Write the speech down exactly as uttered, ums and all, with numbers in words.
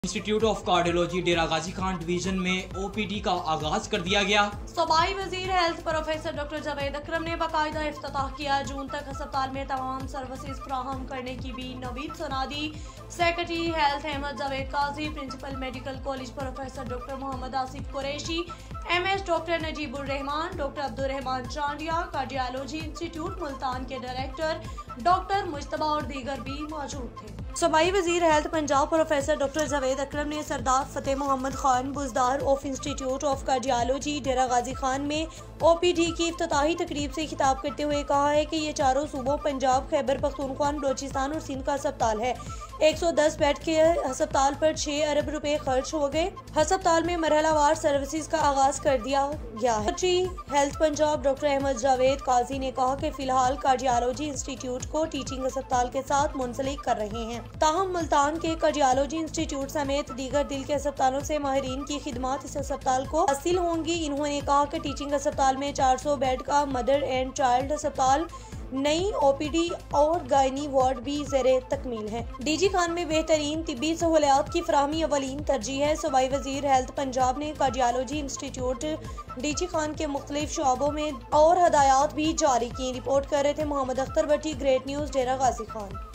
Institute of cardiology Dera Ghazi Khan division में OPD का आगाज कर दिया गया। सूबाई वजीर health professor doctor Javed Akram ने बाकायदा इफ्तिताह किया। जून तक अस्पताल में तमाम सर्विसेज फराहम करने की भी नवीद सुना दी। Secretary health Ahmed Javed Qazi, principal medical college professor doctor Mohammad Asif Qureshi, M S doctor Najibur Rahman, doctor Abdul Rahman Chandia, cardiology institute Multan के डायरेक्टर डॉक्टर मुश्तबा और दीगर भी मौजूद थे। सूबाई वजीर health Punjab professor doctor Javed Akram ने Sardar Fateh Mohammad Khan Buzdar of institute of cardiology Dera Ghazi Khan में ओपीडी की इफ्तिताही तकरीब से खिताब करते हुए कहा है कि ये चारों सूबों पंजाब, खैबर पख्तूनख्वा, बलोचिस्तान और सिंध का अस्पताल है। एक सौ दस बेड के अस्पताल पर छह अरब रुपए खर्च हो गए। अस्पताल में मरहलावार सर्विसेज का आगाज कर दिया गया है। Secretary health Punjab doctor Ahmed Javed Qazi ने कहा कि फिलहाल कार्डियोलॉजी इंस्टीट्यूट को टीचिंग अस्पताल के साथ मुंसलिक कर रहे हैं। ताहम मुल्तान के कार्डियोलॉजी इंस्टीट्यूट समेत दीगर दिल के अस्पतालों से माहिरीन की खिदमत इस अस्पताल को हासिल होंगी। इन्होंने कहा कि टीचिंग अस्पताल में चार सौ बेड का मदर एंड चाइल्ड अस्पताल, नई ओपीडी और गायनी वार्ड भी ज़ेरे तकमील है। डीजी खान में बेहतरीन तिब्बी सहूलियात की फराहमी अवलीन तरजीह है। सूबाई वजीर हेल्थ पंजाब ने कार्डियोलॉजी इंस्टीट्यूट डीजी खान के मुख्तलिफ शोबों में और हदायत भी जारी की। रिपोर्ट कर रहे थे मोहम्मद अख्तर भट्टी, ग्रेट न्यूज़ डेरा गाजी खान।